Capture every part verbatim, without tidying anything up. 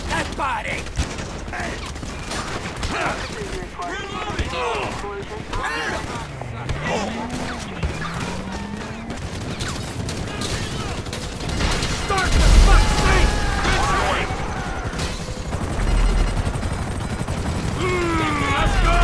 that body! Start the fuck thing! Let's go!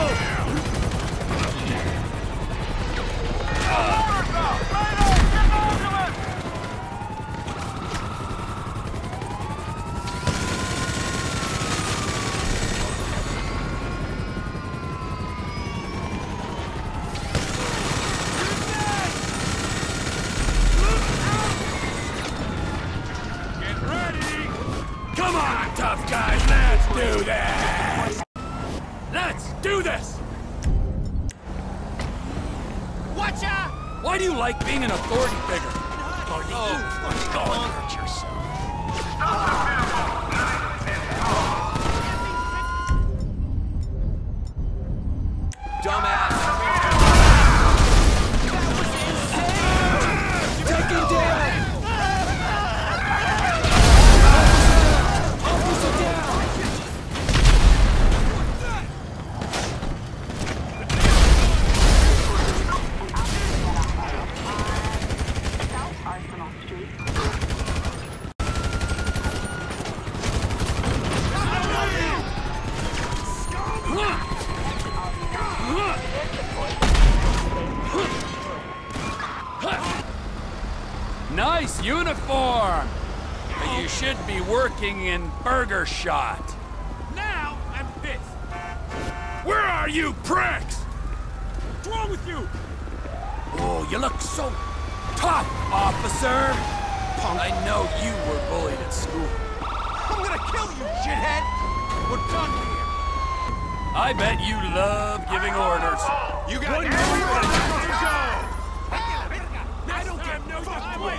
Come on, tough guys, let's do this! Let's do this! Watch out! Why do you like being an authority figure? Oh, oh, God, hurt yourself. Dumbass! That was insane! Take him down! Nice uniform! But you should be working in Burger Shot. Now I'm pissed. Where are you, pricks? What's wrong with you? Oh, you look so tough, officer. Punk. I know you were bullied at school. I'm gonna kill you, shithead! We're done here. I bet you love giving orders. You got one more to go! I don't get no time.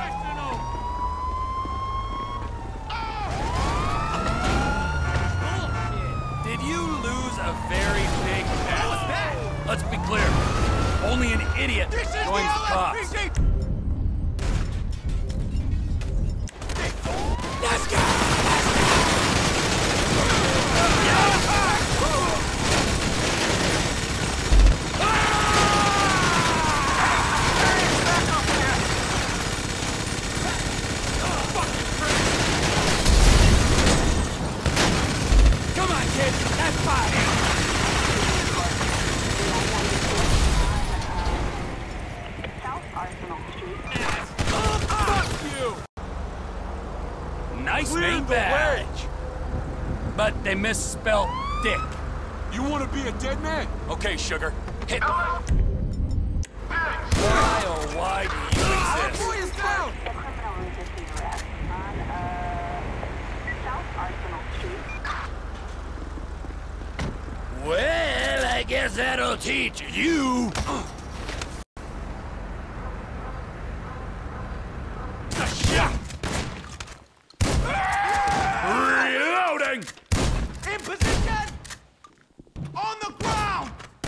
Did you lose a very big bet? What was that? Let's be clear. Only an idiot joins the cops. Let's go! Nice name badge. But they misspelled dick. You want to be a dead man? Okay, sugar. Hit them. Why, oh, why do you exist? Boy is down! Well, I guess that'll teach you. Reloading! In position! On the ground!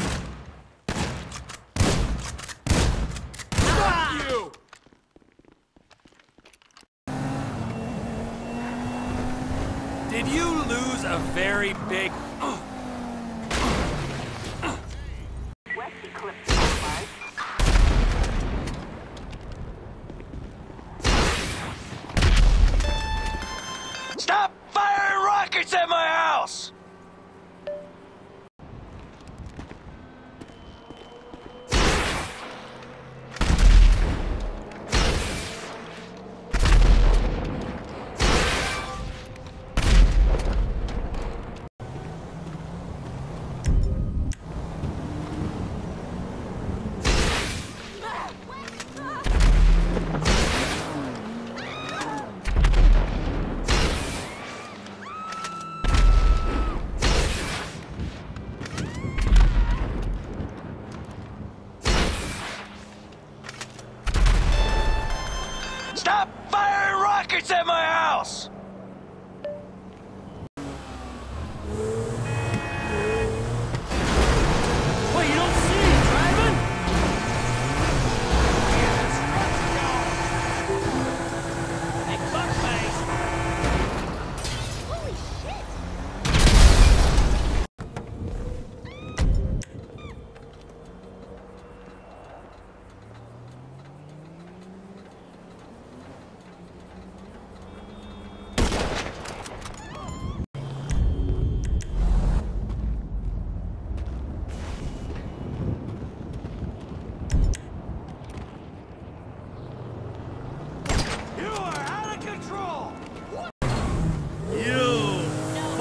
Fuck you! Did you lose a very big... Stop firing rockets at my house!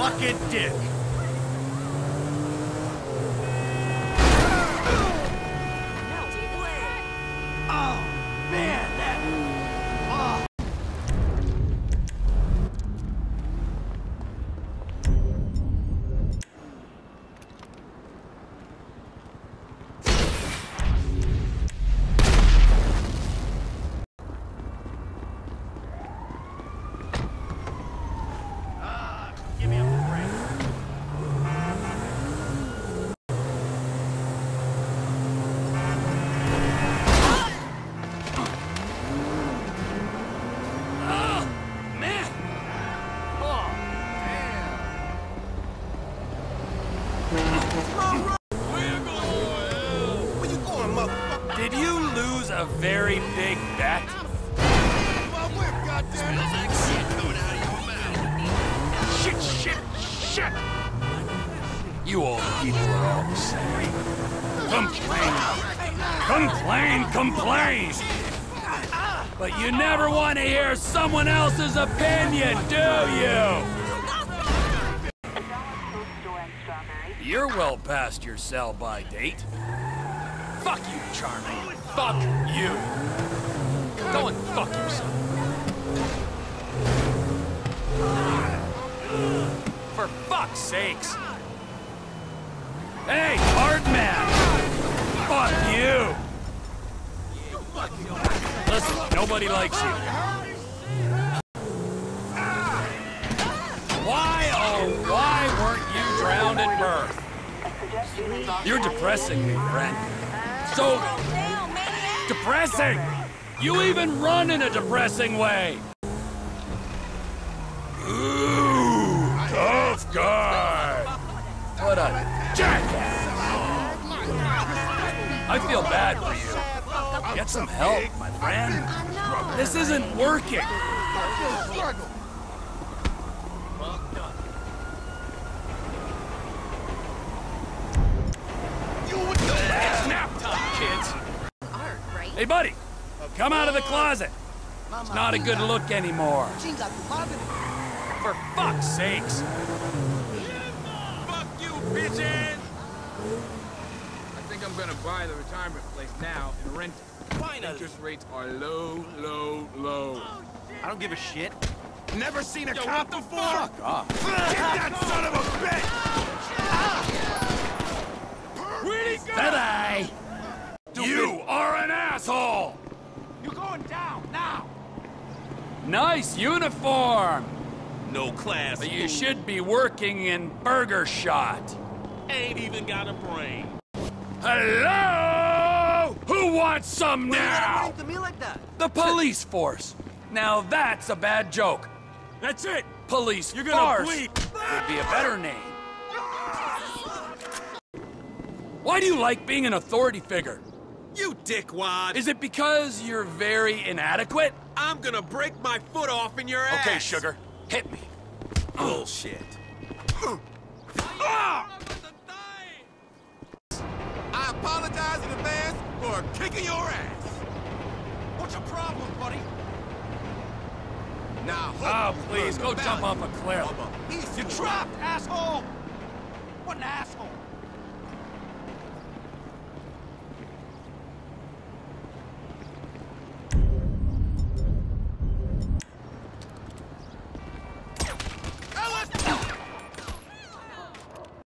fucking dick! Oh, man, that... Oh. Give me a break. Oh, man! Oh, Where you going, motherfucker? did you lose a very big bet? Well, where, goddammit? Shit, shit, shit! You old people are all the same. Complain. Complain, complain! But you never want to hear someone else's opinion, do you? You're well past your sell-by date. Fuck you, Charlie. Fuck you. Go and fuck yourself. For fuck's sakes! Hey, Hardman! Fuck you! Listen, nobody likes you. Why, oh, why weren't you drowned at birth? You're depressing me, friend. So depressing! You even run in a depressing way! Ooh, tough guy! What a jackass! I feel bad for you. Get some help, my friend. This isn't working. It's nap time, kids. Hey, buddy, come out of the closet. It's not a good look anymore. For fuck's sakes. Fuck you, bitches! I think I'm gonna buy the retirement place now and rent it. Finally. Interest rates are low, low, low. I don't give a shit. Never seen a Yo, cop what the before? fuck? off. Get that son of a bitch! Where'd he go? Bye-bye. You are an asshole! You're going down, now! Nice uniform! No class. But you should be working in Burger Shot. Ain't even got a brain. Hello? Who wants some now? to me like that? The police force. Now that's a bad joke. That's it! Police You're gonna farce bleed. would be a better name. Why do you like being an authority figure? You dickwad. Is it because you're very inadequate? I'm gonna break my foot off in your ass. Okay, sugar. Hit me. Bullshit. I apologize in advance for kicking your ass. What's your problem, buddy? Now, Oh, please, go jump off a cliff. You dropped, asshole! What an asshole!